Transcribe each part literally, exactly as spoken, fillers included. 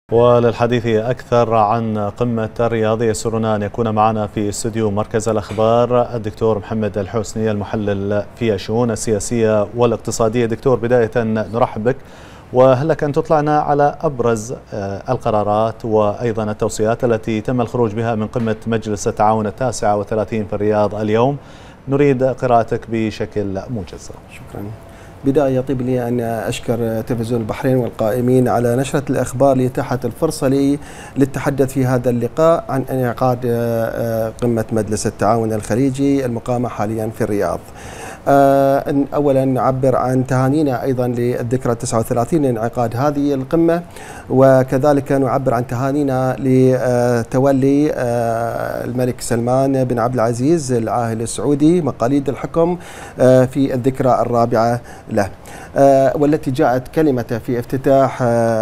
وللحديث أكثر عن قمة الرياض يسرنا أن يكون معنا في استوديو مركز الأخبار الدكتور محمد الحسني المحلل في الشؤون السياسية والاقتصادية. دكتور، بداية نرحب بك، وهل لك أن تطلعنا على أبرز القرارات وأيضا التوصيات التي تم الخروج بها من قمة مجلس التعاون التاسعة والثلاثين في الرياض اليوم؟ نريد قراءتك بشكل موجز. شكرا. بداية يطيب لي أن أشكر تلفزيون البحرين والقائمين على نشرة الأخبار لإتاحة الفرصة لي للتحدث في هذا اللقاء عن انعقاد قمة مجلس التعاون الخليجي المقامة حاليا في الرياض. أولا نعبر عن تهانينا أيضا للذكرى التاسعة والثلاثين لانعقاد هذه القمة، وكذلك نعبر عن تهانينا لتولي الملك سلمان بن عبد العزيز العاهل السعودي مقاليد الحكم في الذكرى الرابعة له، والتي جاءت كلمته في افتتاح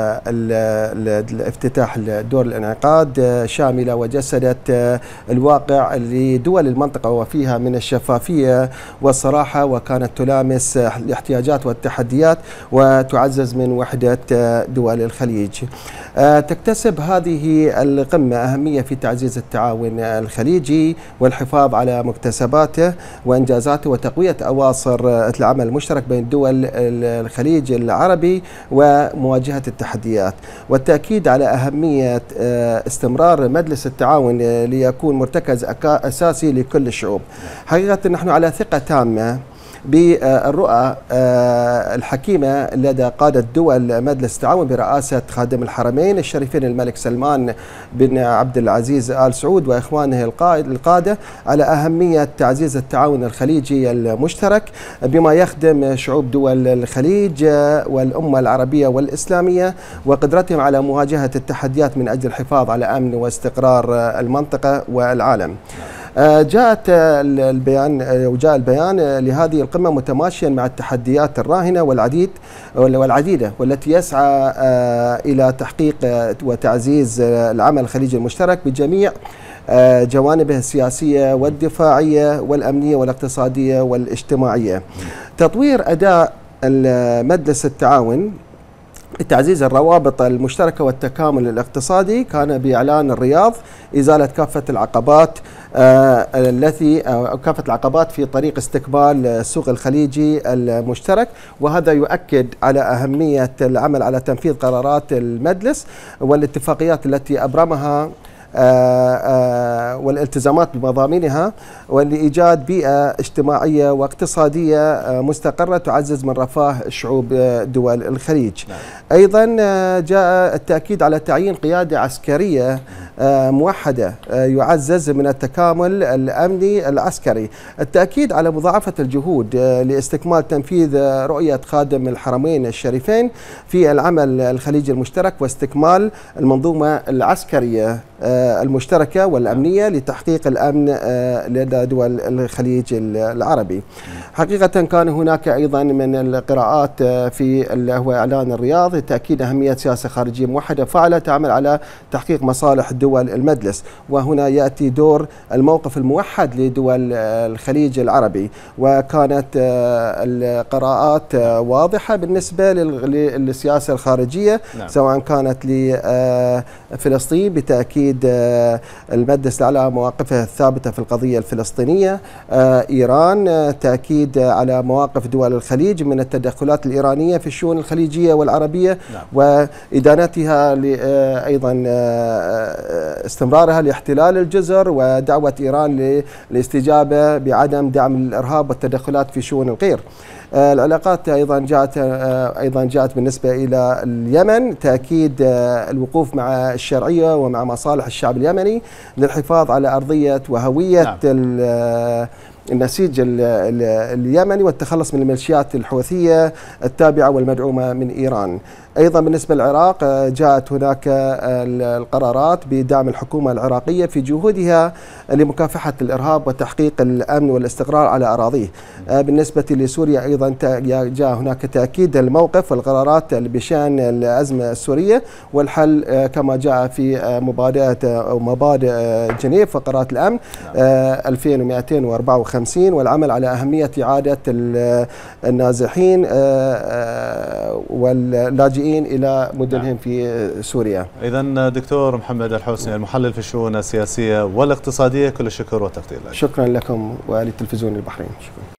افتتاح دور الانعقاد شاملة وجسدت الواقع لدول المنطقة وفيها من الشفافية والصراحة، وكانت تلامس الاحتياجات والتحديات وتعزز من وحدة دول الخليج. تكتسب هذه القمة أهمية في تعزيز التعاون الخليجي والحفاظ على مكتسباته وإنجازاته وتقوية أواصر العمل المشترك بين دول الخليج العربي ومواجهة التحديات، والتأكيد على أهمية استمرار مجلس التعاون ليكون مرتكز أساسي لكل الشعوب. حقيقة نحن على ثقة تامة بالرؤى الحكيمة لدى قادة دول مجلس التعاون برئاسة خادم الحرمين الشريفين الملك سلمان بن عبد العزيز آل سعود وإخوانه القادة على أهمية تعزيز التعاون الخليجي المشترك بما يخدم شعوب دول الخليج والأمة العربية والإسلامية وقدرتهم على مواجهة التحديات من أجل الحفاظ على أمن واستقرار المنطقة والعالم. جاءت البيان وجاء البيان لهذه القمة متماشيا مع التحديات الراهنة والعديد والعديدة والتي يسعى إلى تحقيق وتعزيز العمل الخليجي المشترك بجميع جوانبه السياسية والدفاعية والأمنية والاقتصادية والاجتماعية. تطوير أداء مجلس التعاون لتعزيز الروابط المشتركة والتكامل الاقتصادي كان بإعلان الرياض إزالة كافة العقبات التي كافة العقبات في طريق استقبال السوق الخليجي المشترك، وهذا يؤكد على أهمية العمل على تنفيذ قرارات المجلس والاتفاقيات التي أبرمها والالتزامات بمضامينها ولإيجاد بيئة اجتماعية واقتصادية مستقرة تعزز من رفاه شعوب دول الخليج. أيضا جاء التأكيد على تعيين قيادة عسكرية موحدة يعزز من التكامل الأمني العسكري، التأكيد على مضاعفة الجهود لاستكمال تنفيذ رؤية خادم الحرمين الشريفين في العمل الخليجي المشترك واستكمال المنظومة العسكرية المشتركة والأمنية لتحقيق الأمن لدى دول الخليج العربي. حقيقة كان هناك أيضا من القراءات في اللي هو إعلان الرياض تأكيد أهمية سياسة خارجية موحدة فاعلة تعمل على تحقيق مصالح دول المجلس، وهنا يأتي دور الموقف الموحد لدول الخليج العربي، وكانت القراءات واضحة بالنسبة للسياسة الخارجية سواء كانت لفلسطين بتأكيد المجلس على مواقفه الثابتة في القضية الفلسطينية، إيران تأكيد على مواقف دول الخليج من التدخلات الإيرانية في الشؤون الخليجية والعربية وإدانتها أيضا استمرارها لاحتلال الجزر ودعوة إيران للاستجابة بعدم دعم الإرهاب والتدخلات في شؤون الغير. العلاقات أيضا جاءت أيضا جاءت بالنسبة إلى اليمن تأكيد الوقوف مع الشرعية ومع مصالح الشعب اليمني للحفاظ على أرضية وهوية نعم. النسيج اليمني والتخلص من الميليشيات الحوثية التابعة والمدعومة من إيران. أيضا بالنسبة للعراق جاءت هناك القرارات بدعم الحكومة العراقية في جهودها لمكافحة الإرهاب وتحقيق الأمن والاستقرار على أراضيه. بالنسبة لسوريا أيضا جاء هناك تأكيد الموقف والقرارات بشأن الأزمة السورية والحل كما جاء في مبادئ أو مبادئ جنيف وقرارات الأمن ألفين ومئتين وأربعة وخمسين والعمل على أهمية إعادة النازحين واللاجئين إلى مدنهم في سوريا. إذن دكتور محمد الحوسني المحلل في الشؤون السياسية والاقتصادية، كل الشكر والتقدير لك. شكرا لكم وللتلفزيون البحرين. شكرا.